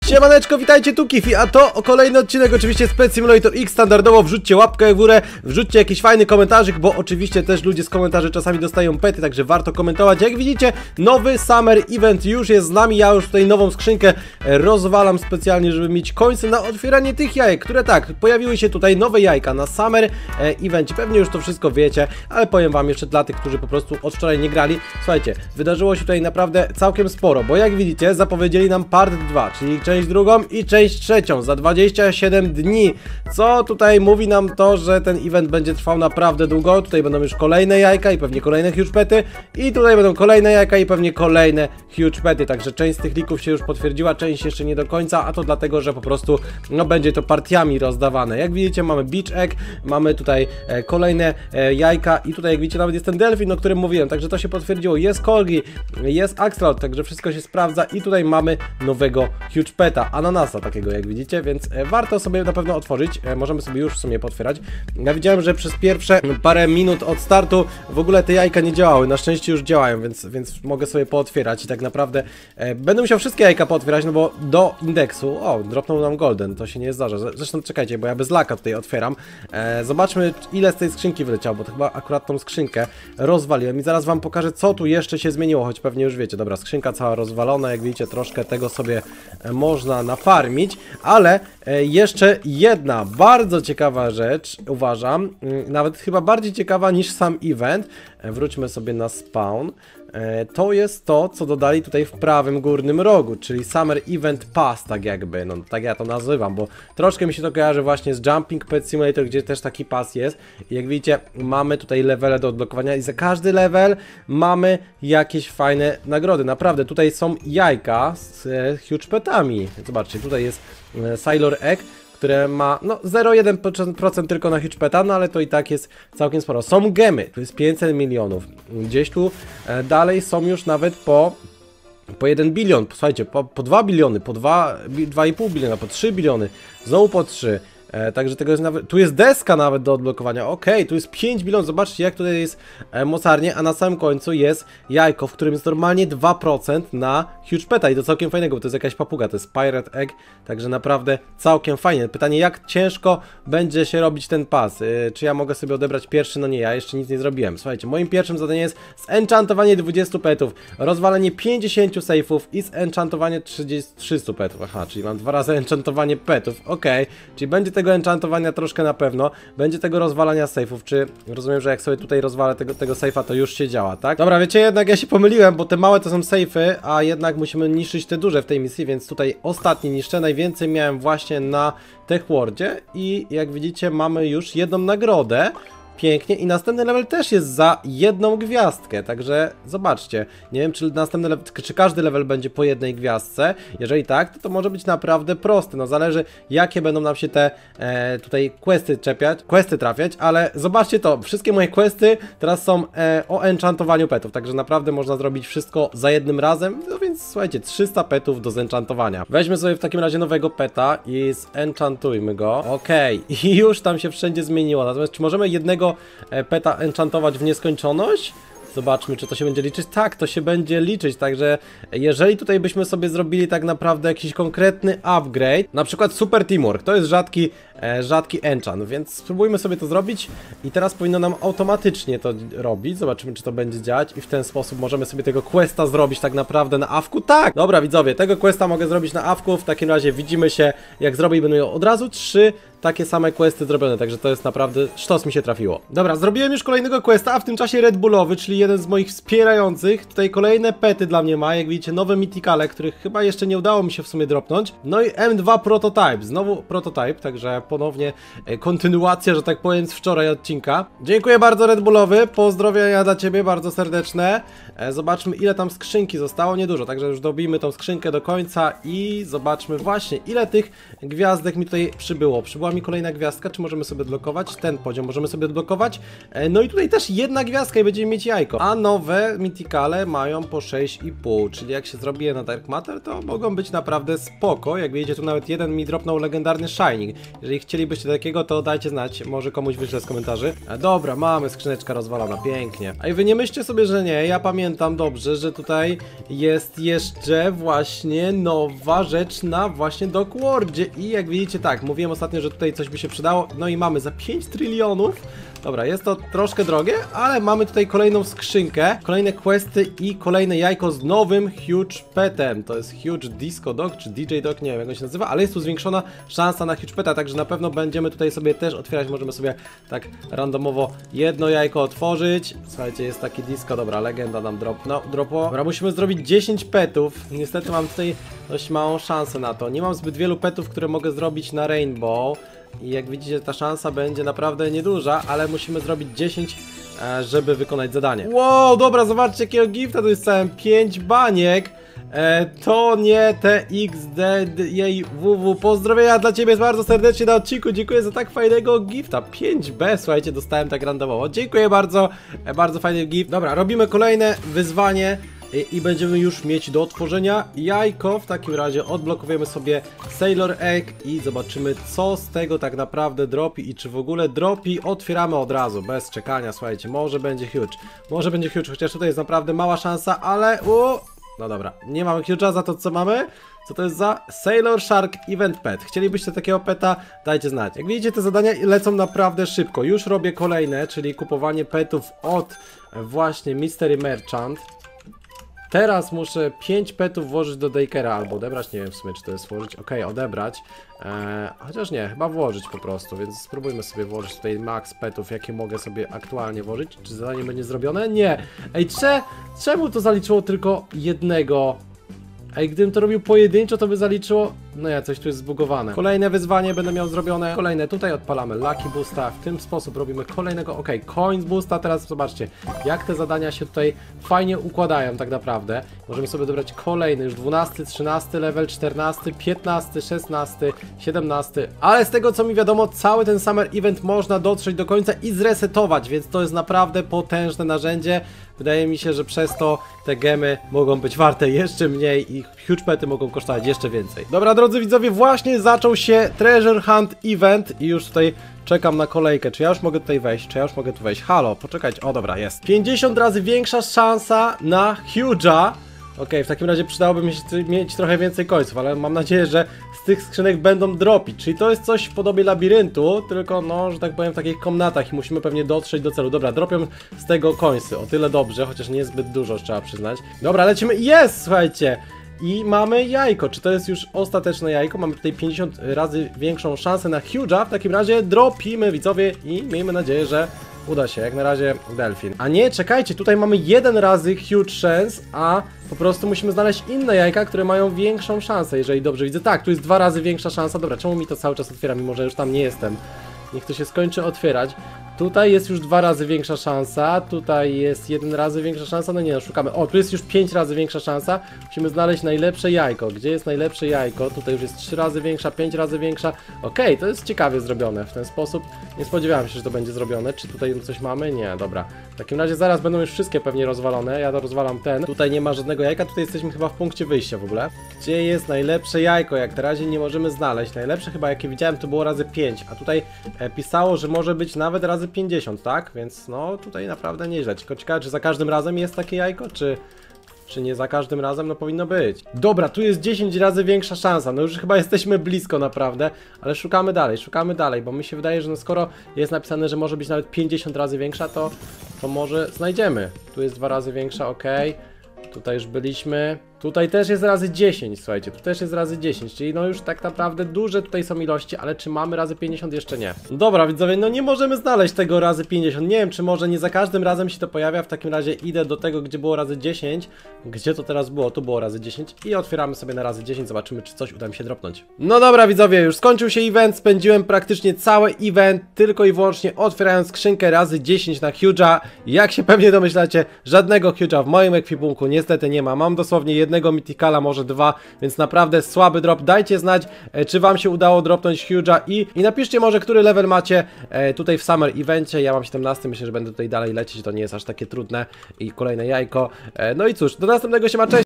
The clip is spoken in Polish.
Siemaneczko, witajcie, tu Kifi, a to kolejny odcinek oczywiście z Pet Simulator X. Standardowo wrzućcie łapkę w górę, wrzućcie jakiś fajny komentarzyk, bo oczywiście też ludzie z komentarzy czasami dostają pety, także warto komentować. Jak widzicie, nowy Summer Event już jest z nami, ja już tutaj nową skrzynkę rozwalam specjalnie, żeby mieć końce na otwieranie tych jajek, które tak, pojawiły się tutaj nowe jajka na Summer Evencie. Pewnie już to wszystko wiecie, ale powiem wam jeszcze dla tych, którzy po prostu od wczoraj nie grali. Słuchajcie, wydarzyło się tutaj naprawdę całkiem sporo, bo jak widzicie, zapowiedzieli nam part 2, czyli część drugą i część trzecią za 27 dni. Co tutaj mówi nam to, że ten event będzie trwał naprawdę długo. Tutaj będą już kolejne jajka i pewnie kolejne huge pety. I tutaj będą kolejne jajka i pewnie kolejne huge pety. Także część z tych lików się już potwierdziła, część jeszcze nie do końca, a to dlatego, że po prostu no będzie to partiami rozdawane. Jak widzicie, mamy beach egg, mamy tutaj kolejne jajka i tutaj jak widzicie nawet jest ten delfin, o którym mówiłem. Także to się potwierdziło. Jest corgi, jest axolotl, także wszystko się sprawdza i tutaj mamy nowego huge peta, ananasa takiego jak widzicie, więc warto sobie na pewno otworzyć, możemy sobie już w sumie potwierać. Ja widziałem, że przez pierwsze parę minut od startu w ogóle te jajka nie działały, na szczęście już działają, więc mogę sobie pootwierać i tak naprawdę będę musiał wszystkie jajka pootwierać, no bo do indeksu, o, dropnął nam golden, to się nie zdarza, zresztą czekajcie, bo ja bez laka tutaj otwieram, zobaczmy ile z tej skrzynki wyleciało, bo to chyba akurat tą skrzynkę rozwaliłem i zaraz wam pokażę, co tu jeszcze się zmieniło, choć pewnie już wiecie. Dobra, skrzynka cała rozwalona, jak widzicie, troszkę tego sobie można nafarmić, ale jeszcze jedna bardzo ciekawa rzecz, uważam, nawet chyba bardziej ciekawa niż sam event. Wróćmy sobie na spawn. To jest to, co dodali tutaj w prawym górnym rogu, czyli Summer Event Pass, tak jakby, no tak ja to nazywam, bo troszkę mi się to kojarzy właśnie z Jumping Pet Simulator, gdzie też taki pas jest. I jak widzicie, mamy tutaj levele do odblokowania i za każdy level mamy jakieś fajne nagrody. Naprawdę, tutaj są jajka z huge petami. Zobaczcie, tutaj jest Sailor Egg, które ma no 0,1% tylko na huge peta, no ale to i tak jest całkiem sporo. Są gemy, to jest 500 milionów. Gdzieś tu dalej są już nawet po 1 bilion, słuchajcie, po 2 biliony, po 2,5 biliona, po 3 biliony, znowu po 3. Także tego jest nawet, tu jest deska nawet do odblokowania, okej, tu jest 5 bilionów, zobaczcie jak tutaj jest mocarnie, a na samym końcu jest jajko, w którym jest normalnie 2% na huge peta i to całkiem fajnego, bo to jest jakaś papuga, to jest pirate egg, także naprawdę całkiem fajnie. Pytanie, jak ciężko będzie się robić ten pas, czy ja mogę sobie odebrać pierwszy? No nie, ja jeszcze nic nie zrobiłem. Słuchajcie, moim pierwszym zadaniem jest zenchantowanie 20 petów, rozwalenie 50 safeów i zenchantowanie 300 petów, aha, czyli mam 2 razy enchantowanie petów, okej, czyli będzie tego enchantowania troszkę na pewno, będzie tego rozwalania safe'ów, czy rozumiem, że jak sobie tutaj rozwalę tego safe'a, to już się działa, tak? Dobra, wiecie, jednak ja się pomyliłem, bo te małe to są safe'y, a jednak musimy niszczyć te duże w tej misji, więc tutaj ostatni niszczę, najwięcej miałem właśnie na Tech Worldzie i jak widzicie mamy już jedną nagrodę. Pięknie i następny level też jest za 1 gwiazdkę, także zobaczcie, nie wiem czy następny level, czy każdy level będzie po 1 gwiazdce, jeżeli tak, to może być naprawdę proste, no zależy jakie będą nam się te tutaj questy trafiać, ale zobaczcie to, wszystkie moje questy teraz są o enchantowaniu petów, także naprawdę można zrobić wszystko za jednym razem, no więc słuchajcie, 300 petów do zenchantowania. Weźmy sobie w takim razie nowego peta i zenchantujmy go, okej, i już tam się wszędzie zmieniło, natomiast czy możemy jednego peta enchantować w nieskończoność? Zobaczmy, czy to się będzie liczyć. Tak, to się będzie liczyć, także jeżeli tutaj byśmy sobie zrobili tak naprawdę jakiś konkretny upgrade, na przykład Super Teamwork, to jest rzadki enchant, więc spróbujmy sobie to zrobić i teraz powinno nam automatycznie to robić. Zobaczymy, czy to będzie działać i w ten sposób możemy sobie tego questa zrobić tak naprawdę na awku. Tak! Dobra widzowie, tego questa mogę zrobić na awku, w takim razie widzimy się jak zrobię i będą miał od razu 3 takie same questy zrobione, także to jest naprawdę sztos mi się trafiło. Dobra, zrobiłem już kolejnego questa, a w tym czasie Red Bullowy, czyli jeden z moich wspierających, tutaj kolejne pety dla mnie ma, jak widzicie nowe mythicale, których chyba jeszcze nie udało mi się w sumie dropnąć. No i M2 Prototype, znowu Prototype, także ponownie kontynuacja, że tak powiem, z wczoraj odcinka. Dziękuję bardzo Red Bullowy, pozdrowienia dla ciebie bardzo serdeczne. Zobaczmy ile tam skrzynki zostało, niedużo, także już dobijmy tą skrzynkę do końca i zobaczmy właśnie ile tych gwiazdek mi tutaj przybyło. Przybyła mi kolejna gwiazdka, czy możemy sobie odblokować? Ten poziom możemy sobie odblokować. No i tutaj też 1 gwiazdka i będziemy mieć jajko. A nowe mythicale mają po 6,5, czyli jak się zrobi je na Dark Matter, to mogą być naprawdę spoko. Jak widzicie, tu nawet jeden mi dropnął legendarny Shining. Jeżeli jeżeli chcielibyście takiego, to dajcie znać, może komuś wyślę z komentarzy. Dobra, mamy skrzyneczka rozwalona, pięknie. A i wy nie myślcie sobie, że nie, ja pamiętam dobrze, że tutaj jest jeszcze właśnie nowa rzecz na właśnie Dockworldzie i jak widzicie, tak, mówiłem ostatnio, że tutaj coś by się przydało, no i mamy za 5 trylionów. Dobra, jest to troszkę drogie, ale mamy tutaj kolejną skrzynkę, kolejne questy i kolejne jajko z nowym Huge Petem. To jest Huge Disco Dog, czy DJ Dog, nie wiem jak on się nazywa, ale jest tu zwiększona szansa na Huge Peta, także na pewno będziemy tutaj sobie też otwierać, możemy sobie tak randomowo jedno jajko otworzyć. Słuchajcie, jest taki disco, dobra, legenda nam dropo. Dobra, musimy zrobić 10 petów, niestety mam tutaj dość małą szansę na to, nie mam zbyt wielu petów, które mogę zrobić na Rainbow. I jak widzicie, ta szansa będzie naprawdę nieduża, ale musimy zrobić 10, żeby wykonać zadanie. Wow, dobra, zobaczcie jakiego gifta tu jest całym 5 baniek. To nie TXD jej WW. Pozdrowienia dla ciebie bardzo serdecznie na odcinku. Dziękuję za tak fajnego gifta. 5B, słuchajcie, dostałem tak randomowo. Dziękuję bardzo, bardzo fajny gift. Dobra, robimy kolejne wyzwanie. I będziemy już mieć do otworzenia jajko. W takim razie odblokujemy sobie Sailor Egg i zobaczymy, co z tego tak naprawdę dropi i czy w ogóle dropi. Otwieramy od razu, bez czekania, słuchajcie, może będzie huge, chociaż tutaj jest naprawdę mała szansa, ale no dobra, nie mamy huge'a, za to co mamy? Co to jest za Sailor Shark Event Pet? Chcielibyście takiego peta? Dajcie znać. Jak widzicie, te zadania lecą naprawdę szybko. Już robię kolejne, czyli kupowanie petów od właśnie Mystery Merchant. Teraz muszę 5 petów włożyć do daycare'a albo odebrać, nie wiem w sumie czy to jest włożyć, okej, odebrać, chociaż nie, chyba włożyć po prostu, więc spróbujmy sobie włożyć tutaj max petów, jakie mogę sobie aktualnie włożyć. Czy zadanie będzie zrobione? Nie! Ej, czemu to zaliczyło tylko jednego? Ej, gdybym to robił pojedynczo, to by zaliczyło... No ja, coś tu jest zbugowane. Kolejne wyzwanie będę miał zrobione. Kolejne, tutaj odpalamy Lucky Boosta. W ten sposób robimy kolejnego, Coins Boosta. Teraz zobaczcie, jak te zadania się tutaj fajnie układają tak naprawdę. Możemy sobie dobrać kolejny, już 12, 13 level, 14, 15, 16, 17. Ale z tego co mi wiadomo, cały ten Summer Event można dotrzeć do końca i zresetować, więc to jest naprawdę potężne narzędzie. Wydaje mi się, że przez to te gemy mogą być warte jeszcze mniej i huge pety mogą kosztować jeszcze więcej. Dobra, drodzy widzowie, właśnie zaczął się Treasure Hunt Event i już tutaj czekam na kolejkę. Czy ja już mogę tutaj wejść? Czy ja już mogę tu wejść? Halo, poczekajcie. O, dobra, jest. 50 razy większa szansa na huge'a. Okej, w takim razie przydałoby mi się mieć trochę więcej końców, ale mam nadzieję, że z tych skrzynek będą dropić. Czyli to jest coś w podobie labiryntu, tylko no, że tak powiem, w takich komnatach i musimy pewnie dotrzeć do celu. Dobra, dropią z tego końcy, o tyle dobrze, chociaż nie zbyt dużo, trzeba przyznać. Dobra, lecimy. Jest, słuchajcie! I mamy jajko. Czy to jest już ostateczne jajko? Mamy tutaj 50 razy większą szansę na huge'a. W takim razie dropimy, widzowie, i miejmy nadzieję, że uda się. Jak na razie delfin. A nie, czekajcie, tutaj mamy 1 razy huge chance, a po prostu musimy znaleźć inne jajka, które mają większą szansę, jeżeli dobrze widzę. Tak, tu jest 2 razy większa szansa. Dobra, czemu mi to cały czas otwiera, mimo że już tam nie jestem? Niech to się skończy otwierać. Tutaj jest już 2 razy większa szansa, tutaj jest 1 razy większa szansa, no nie, no szukamy. O, tu jest już 5 razy większa szansa. Musimy znaleźć najlepsze jajko. Gdzie jest najlepsze jajko? Tutaj już jest 3 razy większa, 5 razy większa. Okej, to jest ciekawie zrobione w ten sposób. Nie spodziewałem się, że to będzie zrobione. Czy tutaj coś mamy? Nie, dobra. W takim razie zaraz będą już wszystkie pewnie rozwalone. Ja to rozwalam ten. Tutaj nie ma żadnego jajka, tutaj jesteśmy chyba w punkcie wyjścia w ogóle. Gdzie jest najlepsze jajko? Jak na razie nie możemy znaleźć. Najlepsze chyba jakie widziałem to było razy 5, a tutaj pisało, że może być nawet razy 50, tak? Więc no tutaj naprawdę nieźle. Tylko ciekawe, czy za każdym razem jest takie jajko, czy nie za każdym razem? No powinno być. Dobra, tu jest 10 razy większa szansa. No już chyba jesteśmy blisko naprawdę, ale szukamy dalej, bo mi się wydaje, że no skoro jest napisane, że może być nawet 50 razy większa, to może znajdziemy. Tu jest 2 razy większa, okej. Tutaj już byliśmy. Tutaj też jest razy 10, słuchajcie, tu też jest razy 10, czyli no już tak naprawdę duże tutaj są ilości, ale czy mamy razy 50? Jeszcze nie. Dobra, widzowie, no nie możemy znaleźć tego razy 50, nie wiem, czy może nie za każdym razem się to pojawia, w takim razie idę do tego, gdzie było razy 10, gdzie to teraz było, tu było razy 10 i otwieramy sobie na razy 10, zobaczymy, czy coś uda mi się dropnąć. No dobra, widzowie, już skończył się event, spędziłem praktycznie cały event, tylko i wyłącznie otwierając skrzynkę razy 10 na huge'a. Jak się pewnie domyślacie, żadnego huge'a w moim ekwipunku niestety nie ma, mam dosłownie jednego mythicala, może 2, więc naprawdę słaby drop. Dajcie znać, czy wam się udało dropnąć huge'a i napiszcie może, który level macie tutaj w Summer Evencie. Ja mam 17, myślę, że będę tutaj dalej lecieć, to nie jest aż takie trudne i kolejne jajko. No i cóż, do następnego, siema, cześć!